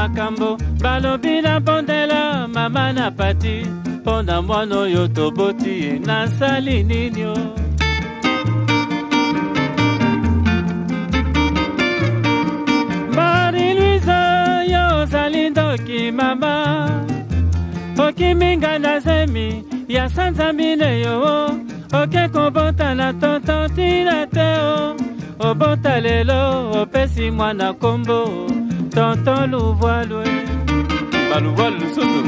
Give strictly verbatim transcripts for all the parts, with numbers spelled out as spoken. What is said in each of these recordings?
makambo balobi na bondela mama na pati pona mwana oyo toboti nasali nini o. Marie-Louise yo ozali ndoki mama okiminga na zemi ya sanzamine yo oke kobota na tonton tina te o obota lelo opesi mwana kombo tonton luvoilwe baluvoile lususu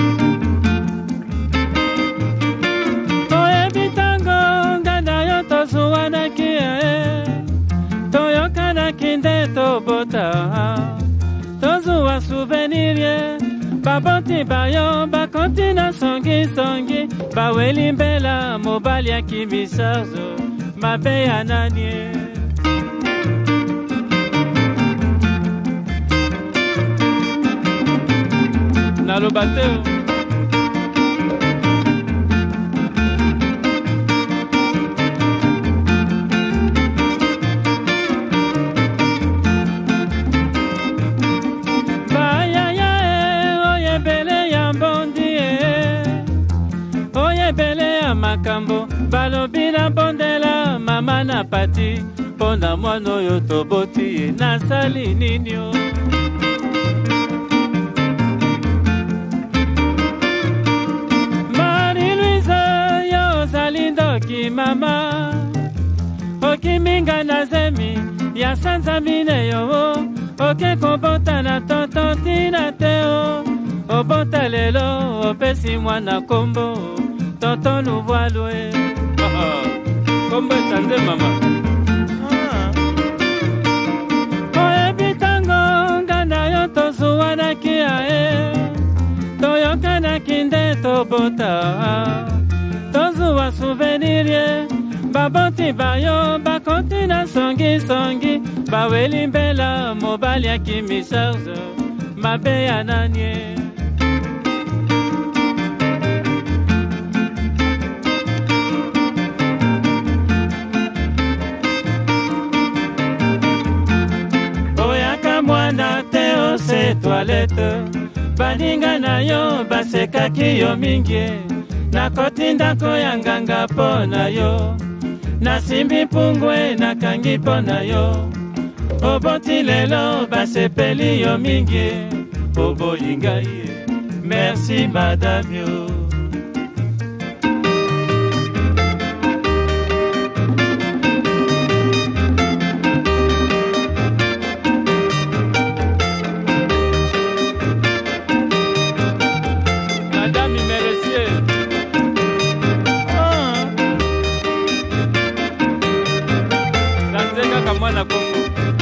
oyebitango ngana yo tozuwanaki e toyokanaki nde tobota tozuwa souvenir ye baboti bayo bakonti na songisongi bawelimbela mobali ya kimisazo mabe ya nanie naloba te makambo balobi na bondela mama na pati pona mwana oyo toboti nasali nini o. Marie-Louise yo ozali ndoki mama okiminga na zemi ya sanzamine yo oke kobota na tonton tina te o obota lelo opesi mwana kombo tonton luvoilwe kombo esanze mama oyebitango ngana yo tozuwanaki ae toyokanaki nde tobota tozuwa souvenir ye baboti bayo bakonti na songisongi bawelimbela mobali ya kimisarge mabe ya nanie mwana te ose toilette baninga na yo basekaki yo mingi nakoti ndako ya nganga po na yo nasimbi pungwe nakangi po na yo oboti lelo basepeli yo mingi oboyi ngai merci madame yo. Mwana Kongo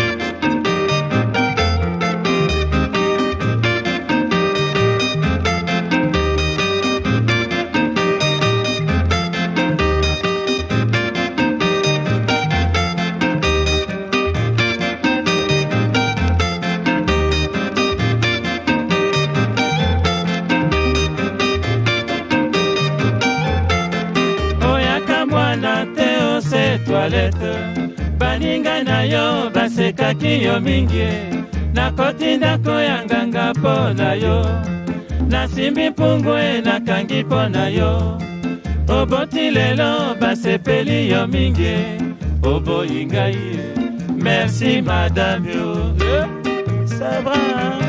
oyaka mwana te ose toilette baninga na yo basekaki yo mingi nakoti ndako ya nganga po na yo nasimbi pungwe nakangi po na yo oboti lelo basepeli yo mingi oboyi ngai merci madame yo. C'est vrai.